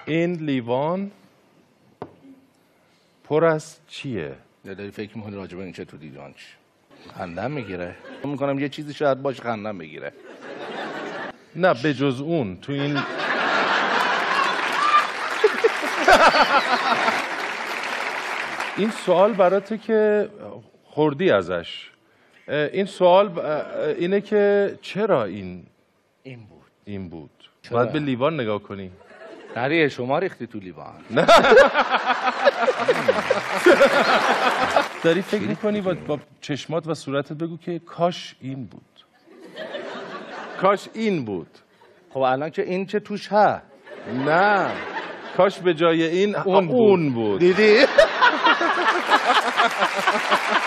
این لیوان پر از چیه؟ داری فکر میکنی راجبه این چه تو لیوان چی؟ خندم میگیره. میکنم یه چیزی شاید باشه خندم بگیره. نه به جز اون تو این این سوال براته که خوردی ازش. این سوال اینه که چرا این بود باید به لیوان نگاه کنی. نریه شما ریختی تو لیوان. داری فکر میکنی با چشمات و صورتت بگو که کاش این بود. کاش این بود. خب الان که این چه توش ها؟ نه کاش به جای این اون بود. دیدی؟